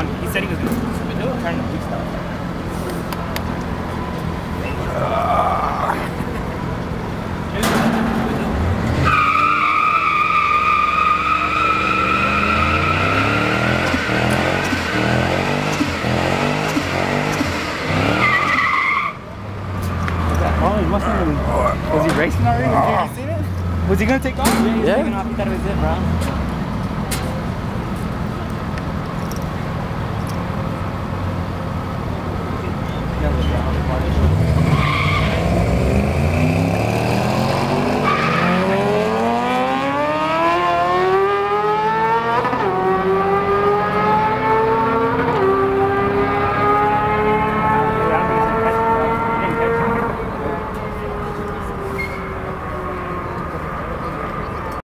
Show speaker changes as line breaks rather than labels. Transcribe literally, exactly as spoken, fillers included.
on. He said he was going to do it. Trying to do stuff. Oh, he must have been. Was he racing already? Have you seen it? Was he gonna take off? Yeah, he was
yeah.
taking off. He thought it was it, bro.